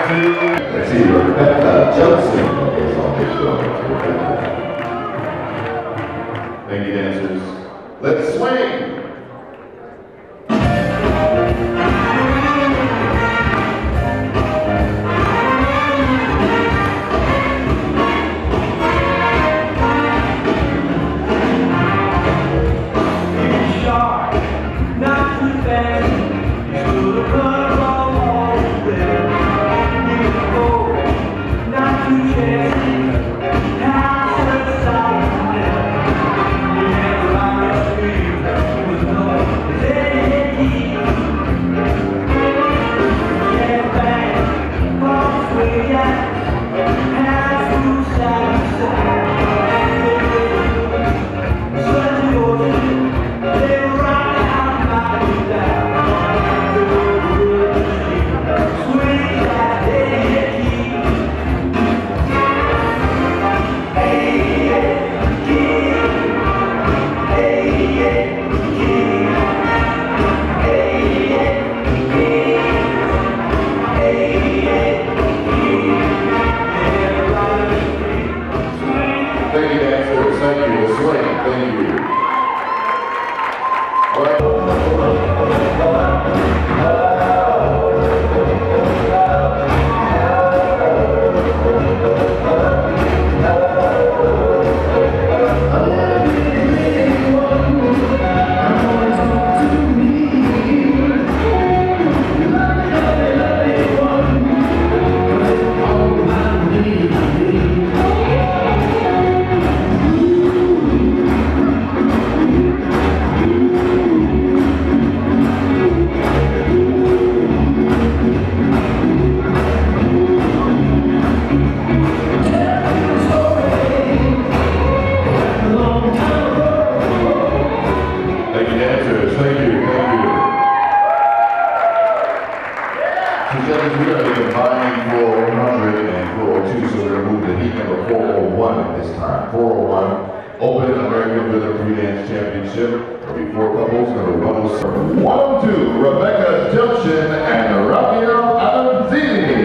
Let's see, Jeltuhin is on this film. Thank you, dancers. Let's swing! Thank you, dancers. Thank you. The swing. Thank you. All right. We're going to be combining 400 and 402, so we're going to move the heat number 401 this time. 401, Open American Rhythm Free Dance Championship. There'll be 4 couples, going to run 102, Rebecca Jeltuhin and Rafael Avanzini.